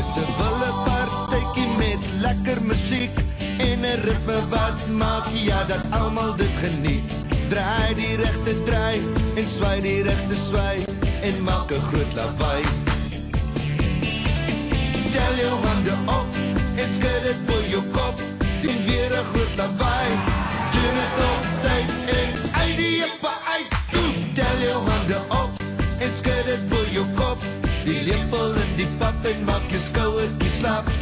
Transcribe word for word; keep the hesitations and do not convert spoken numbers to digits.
Ze wil 'n partytjie met lekker musiek en 'n ritme wat maak, ja, dat almal dit geniet. Draai die regte draai en swai die regte swai en maak 'n groot lawaai. Tel jou hande op en skud dit voor jou kop en weer 'n groot lawaai. Doen het op tyd en uit die jippe uit. Doe, tel jou hande op en skud dit voor jou kop. Die lepel in die pap en maak jou skouertjies slap.